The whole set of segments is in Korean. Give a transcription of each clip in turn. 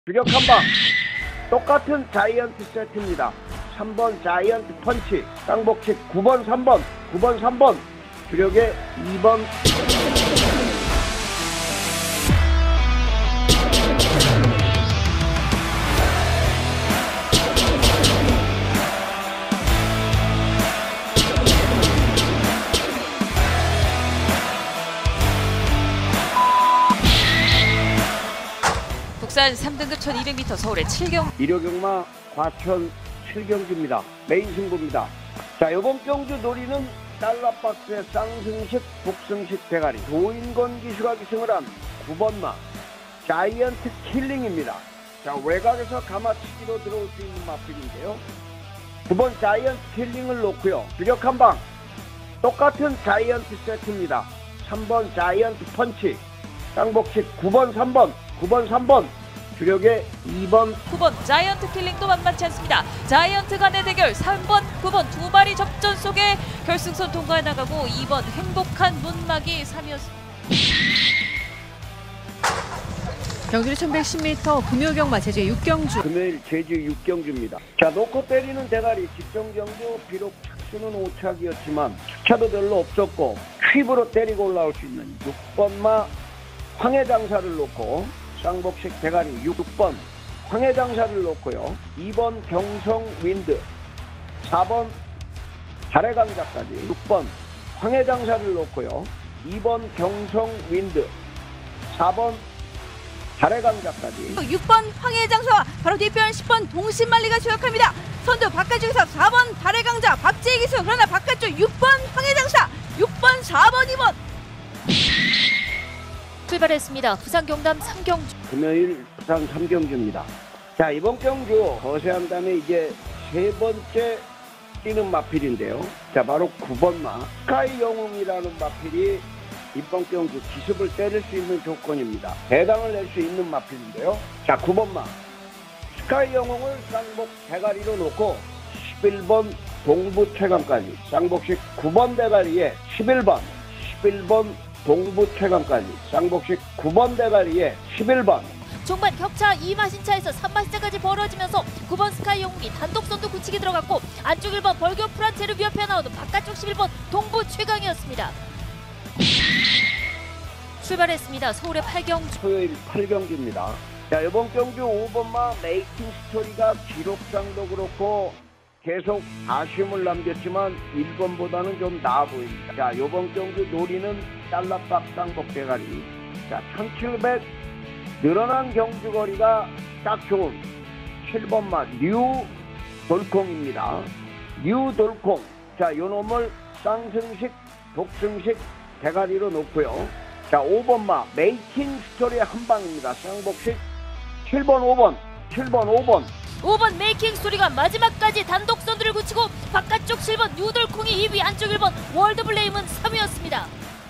주력 한방 똑같은 자이언트 세트입니다. 3번 자이언트 펀치 쌍복식 9번 3번 9번 3번 주력의 2번 국산 3등급 1200m 서울의 7경 일요경마 과천 7경주입니다. 메인 승부입니다. 자, 이번 경주 놀이는 달러박스의 쌍승식, 복승식 대가리 조인건 기수가 기승을 한 9번마 자이언트 킬링입니다. 자, 외곽에서 가마치기로 들어올 수 있는 마필인데요. 9번 자이언트 킬링을 놓고요. 주력 한방 똑같은 자이언트 세트입니다. 3번 자이언트 펀치 쌍복식 9번 3번 9번 3번 주력의 2번 9번 자이언트 킬링도 만만치 않습니다. 자이언트 간의 대결 3번 9번 두 마리 접전 속에 결승선 통과해 나가고 2번 행복한 문막이 3위였습니다. 경주는 1110m 금요경마 제주 6경주. 금요일 제주 6경주입니다. 자, 놓고 때리는 대가리 직전경주 비록 착수는 5착이었지만 주차도 별로 없었고 퀵으로 때리고 올라올 수 있는 6번마 황해장사를 놓고 쌍복식 대가리 6번 황해장사를 놓고요. 2번 경성윈드 4번 달해강자까지 6번 황해장사를 놓고요. 2번 경성윈드 4번 달해강자까지 6번 황해장사와 바로 뒤편 10번 동신만리가 추격합니다. 선두 바깥쪽에서 4번 달해강자 박재희 기수, 그러나 바깥쪽 6번 황해장사 6번 4번 2번 출발했습니다. 부산 경남 3경주 금요일 부산 3경주입니다. 자, 이번 경주 거세한 다음에 이제 세 번째 뛰는 마필인데요. 자, 바로 9번마 스카이 영웅이라는 마필이 이번 경주 기습을 때릴 수 있는 조건입니다. 대당을 낼 수 있는 마필인데요. 자, 9번마 스카이 영웅을 쌍복 대가리로 놓고 11번 동부 최강까지 쌍복식 9번 대가리에 11번 동부 최강까지 쌍복식 9번 대가리에 11번 종반 격차 2마신차에서 3마신차까지 벌어지면서 9번 스카이 영웅이 단독 선두 굳히기 들어갔고 안쪽 1번 벌교 프란체를 위협해 나오는 바깥쪽 11번 동부 최강이었습니다. 출발했습니다. 서울의 8경주 토요일 8경주입니다. 자, 이번 경주 5번마 메이킹 스토리가 기록상도 그렇고 계속 아쉬움을 남겼지만 1번보다는 좀 나아 보입니다. 자, 이번 경주 노리는 달러박 쌍복 대가리. 자, 1700 늘어난 경주거리가 딱 좋은 7번마 뉴 돌콩입니다. 뉴 돌콩. 자, 요 놈을 쌍승식, 복승식 대가리로 놓고요. 자, 5번마 메이킹 스토리 한방입니다. 쌍복식 7번 5번 메이킹 스토리가 마지막까지 단독 선두를 굳히고 바깥쪽 7번 뉴돌콩이 2위, 안쪽 1번 월드블레임은 3위였습니다.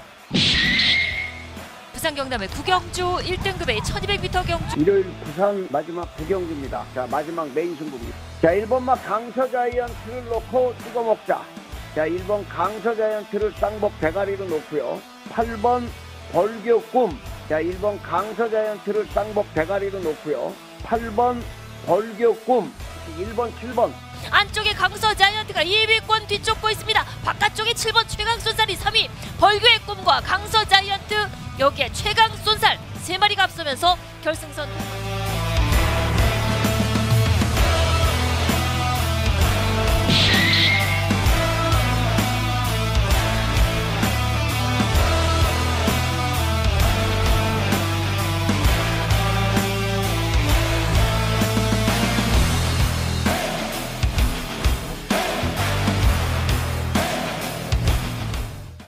부산 경남의 9경주 1등급의 1200m 경주 일요일 부산 마지막 9경주입니다. 자, 마지막 메인 승부입니다. 자, 1번마 강서자이언트를 놓고 찍어먹자. 자, 1번 강서자이언트를 쌍복 대가리로 놓고요. 8번 벌교꿈. 자, 1번 강서자이언트를 쌍복 대가리로 놓고요. 8번 벌교꿈 1번 7번 안쪽에 강서 자이언트가 2위권 뒤쫓고 있습니다. 바깥쪽에 7번 최강쏜살이 3위, 벌교의 꿈과 강서 자이언트 여기에 최강쏜살 3마리가 앞서면서 결승선